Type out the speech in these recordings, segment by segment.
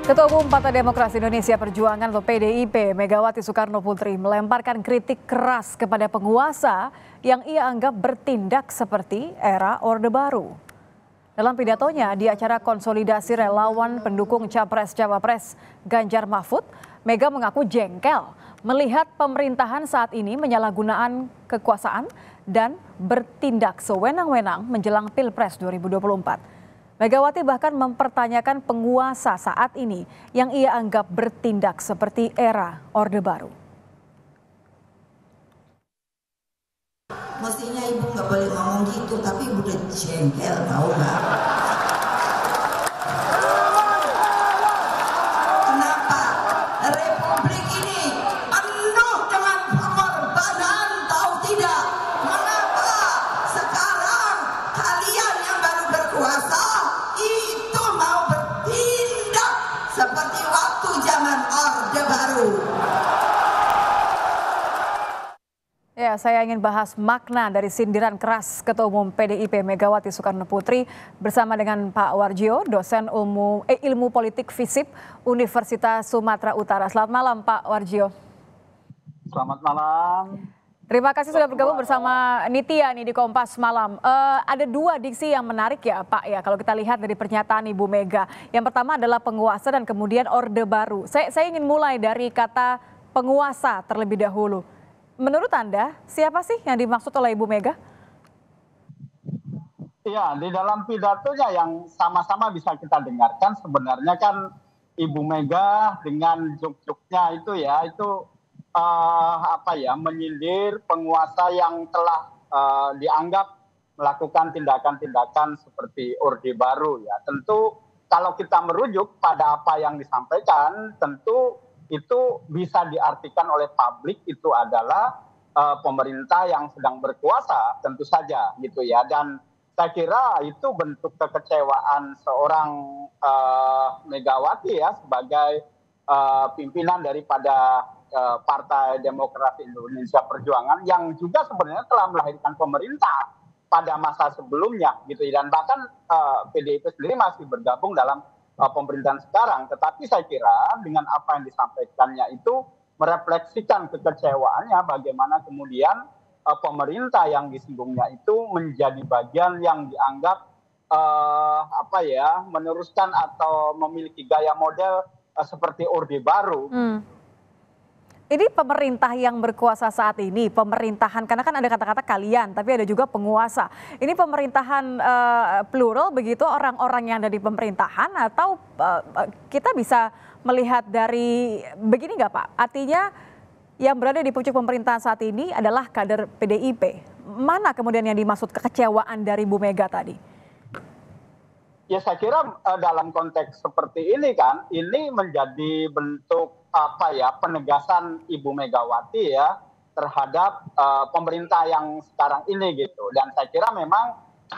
Ketua Umum Partai Demokrasi Indonesia Perjuangan atau PDIP, Megawati Soekarno Putri melemparkan kritik keras kepada penguasa yang ia anggap bertindak seperti era Orde Baru. Dalam pidatonya di acara konsolidasi relawan pendukung Capres-Cawapres Ganjar Mahfud, Mega mengaku jengkel melihat pemerintahan saat ini menyalahgunaan kekuasaan dan bertindak sewenang-wenang menjelang Pilpres 2024. Megawati bahkan mempertanyakan penguasa saat ini yang ia anggap bertindak seperti era Orde Baru. Mestinya ibu nggak boleh ngomong gitu, tapi ibu udah jengkel, tahu nggak? Kenapa Republik ini penuh dengan pengorbanan, tahu tidak? Mengapa sekarang kalian yang baru berkuasa itu mau bertindak seperti waktu zaman Orde Baru? Ya, saya ingin bahas makna dari sindiran keras Ketua Umum PDIP Megawati Soekarno Putri bersama dengan Pak Warjio, dosen ilmu politik FISIP Universitas Sumatera Utara. Selamat malam Pak Warjio. Selamat malam. Terima kasih sudah bergabung bersama Nitya nih di Kompas Malam. Ada dua diksi yang menarik ya Pak ya kalau kita lihat dari pernyataan Ibu Mega. Yang pertama adalah penguasa dan kemudian Orde Baru. Saya ingin mulai dari kata penguasa terlebih dahulu. Menurut Anda, siapa sih yang dimaksud oleh Ibu Mega? Iya, di dalam pidatonya yang sama-sama bisa kita dengarkan sebenarnya kan Ibu Mega dengan juk-juknya itu ya, itu menyindir penguasa yang telah dianggap melakukan tindakan-tindakan seperti Orde Baru ya. Tentu kalau kita merujuk pada apa yang disampaikan, tentu itu bisa diartikan oleh publik itu adalah pemerintah yang sedang berkuasa tentu saja gitu ya, dan saya kira itu bentuk kekecewaan seorang Megawati ya sebagai pimpinan daripada Partai Demokrasi Indonesia Perjuangan yang juga sebenarnya telah melahirkan pemerintah pada masa sebelumnya gitu ya, dan bahkan PDIP sendiri masih bergabung dalam pemerintahan sekarang. Tetapi saya kira dengan apa yang disampaikannya itu merefleksikan kekecewaannya bagaimana kemudian pemerintah yang disinggungnya itu menjadi bagian yang dianggap meneruskan atau memiliki gaya model seperti Orde Baru. Ini pemerintah yang berkuasa saat ini, pemerintahan, karena kan ada kata-kata kalian, tapi ada juga penguasa. Ini pemerintahan plural begitu, orang-orang yang ada di pemerintahan, atau kita bisa melihat dari begini nggak Pak? Artinya yang berada di pucuk pemerintahan saat ini adalah kader PDIP. Mana kemudian yang dimaksud kekecewaan dari Bu Mega tadi? Ya saya kira dalam konteks seperti ini kan, ini menjadi bentuk penegasan Ibu Megawati ya terhadap pemerintah yang sekarang ini gitu. Dan saya kira memang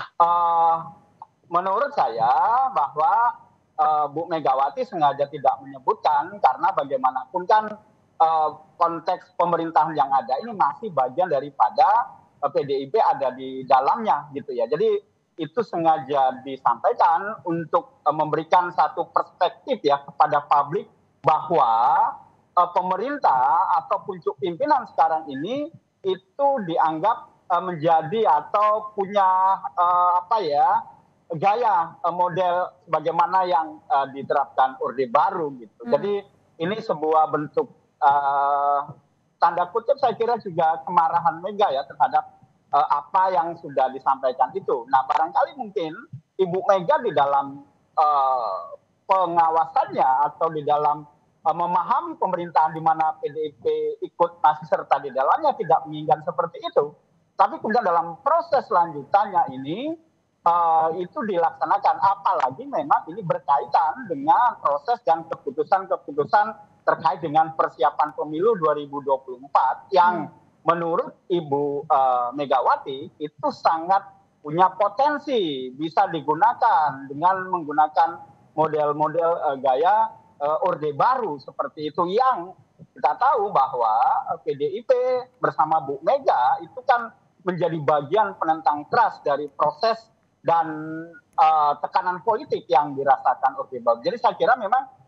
menurut saya bahwa Bu Megawati sengaja tidak menyebutkan karena bagaimanapun kan konteks pemerintahan yang ada ini masih bagian daripada PDIP ada di dalamnya gitu ya. Jadi itu sengaja disampaikan untuk memberikan satu perspektif ya kepada publik bahwa pemerintah atau pucuk pimpinan sekarang ini itu dianggap menjadi atau punya gaya model bagaimana yang diterapkan Orde Baru gitu. Jadi ini sebuah bentuk tanda kutip saya kira juga kemarahan Mega ya terhadap apa yang sudah disampaikan itu. Nah barangkali mungkin Ibu Mega di dalam pengawasannya atau di dalam memahami pemerintahan di mana PDIP ikut masih serta di dalamnya tidak menginginkan seperti itu. Tapi kemudian dalam proses lanjutannya ini itu dilaksanakan, apalagi memang ini berkaitan dengan proses dan keputusan-keputusan terkait dengan persiapan pemilu 2024 yang menurut Ibu Megawati itu sangat punya potensi bisa digunakan dengan menggunakan model-model gaya Orde Baru seperti itu, yang kita tahu bahwa PDIP bersama Bu Mega itu kan menjadi bagian penentang keras dari proses dan tekanan politik yang dirasakan Orde Baru. Jadi saya kira memang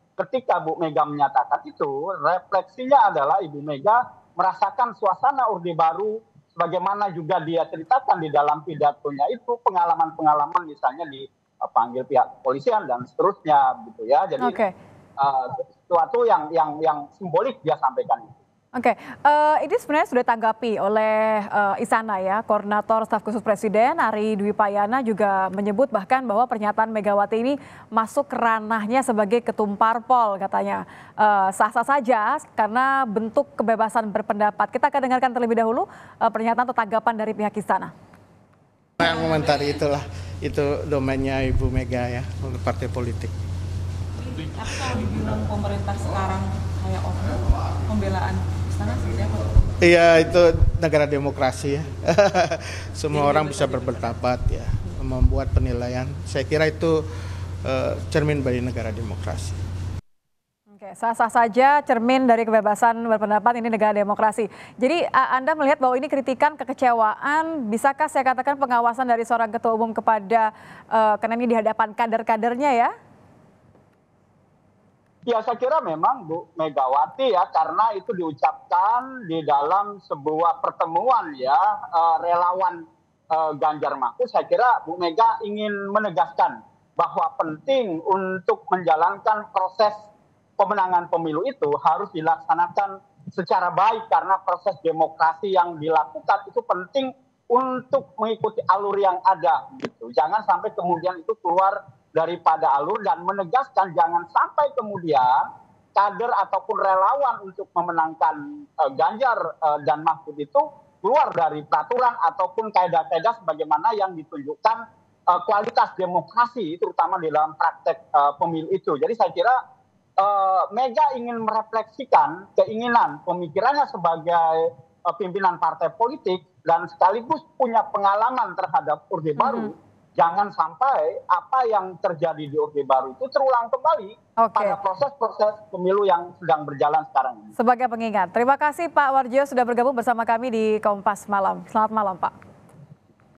ketika Bu Mega menyatakan itu, refleksinya adalah Ibu Mega merasakan suasana Orde Baru sebagaimana juga dia ceritakan di dalam pidatonya itu pengalaman-pengalaman misalnya dipanggil pihak kepolisian dan seterusnya gitu ya. Jadi Oke. sesuatu yang simbolik dia sampaikan itu. Oke, ini sebenarnya sudah ditanggapi oleh Istana ya, Koordinator Staf Khusus Presiden Ari Dwi Payana juga menyebut bahkan bahwa pernyataan Megawati ini masuk ranahnya sebagai ketum parpol katanya. Sah-sah saja karena bentuk kebebasan berpendapat. Kita akan dengarkan terlebih dahulu pernyataan atau tanggapan dari pihak Istana. Yang komentari itulah, itu domainnya Ibu Mega ya, untuk partai politik. Apa kalau dibilang pemerintah sekarang kayak pembelaan Istana seperti apa? Iya, itu negara demokrasi ya. Semua orang bisa berpendapat ya, membuat penilaian. Saya kira itu cermin dari negara demokrasi. Oke, sah-sah saja cermin dari kebebasan berpendapat, ini negara demokrasi. Jadi Anda melihat bahwa ini kritikan, kekecewaan, bisakah saya katakan pengawasan dari seorang ketua umum kepada karena ini di hadapan kader-kadernya ya? Ya saya kira memang Bu Megawati ya, karena itu diucapkan di dalam sebuah pertemuan ya, relawan Ganjar Mahfud. Saya kira Bu Mega ingin menegaskan bahwa penting untuk menjalankan proses pemenangan pemilu itu harus dilaksanakan secara baik, karena proses demokrasi yang dilakukan itu penting untuk mengikuti alur yang ada gitu. Jangan sampai kemudian itu keluar daripada alur, dan menegaskan jangan sampai kemudian kader ataupun relawan untuk memenangkan Ganjar dan Mahfud itu keluar dari peraturan ataupun kaedah-kaedah sebagaimana yang ditunjukkan kualitas demokrasi terutama di dalam praktek pemilu itu. Jadi saya kira Mega ingin merefleksikan keinginan pemikirannya sebagai pimpinan partai politik dan sekaligus punya pengalaman terhadap Orde Baru. Jangan sampai apa yang terjadi di Orde Baru itu terulang kembali pada proses-proses pemilu yang sedang berjalan sekarang ini. Sebagai pengingat, terima kasih Pak Warjo sudah bergabung bersama kami di Kompas Malam. Selamat malam Pak.